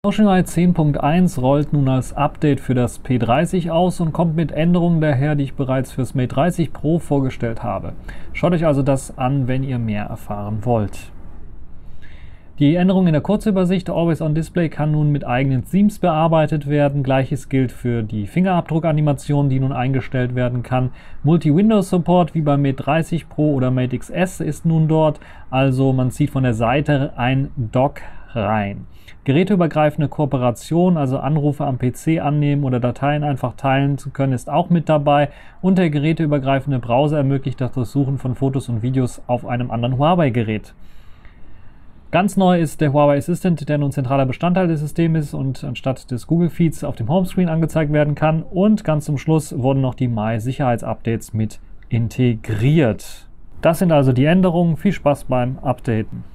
MotionUI 10.1 rollt nun als Update für das P30 aus und kommt mit Änderungen daher, die ich bereits fürs Mate 30 Pro vorgestellt habe. Schaut euch also das an, wenn ihr mehr erfahren wollt. Die Änderung in der Kurzübersicht Always on Display kann nun mit eigenen Themes bearbeitet werden. Gleiches gilt für die Fingerabdruckanimation, die nun eingestellt werden kann. Multi-Windows-Support wie beim Mate 30 Pro oder Mate XS ist nun dort. Also man zieht von der Seite ein Dock rein. Geräteübergreifende Kooperation, also Anrufe am PC annehmen oder Dateien einfach teilen zu können, ist auch mit dabei. Und der geräteübergreifende Browser ermöglicht das Durchsuchen von Fotos und Videos auf einem anderen Huawei-Gerät. Ganz neu ist der Huawei Assistant, der nun zentraler Bestandteil des Systems ist und anstatt des Google Feeds auf dem Homescreen angezeigt werden kann. Und ganz zum Schluss wurden noch die Mai-Sicherheitsupdates mit integriert. Das sind also die Änderungen. Viel Spaß beim Updaten.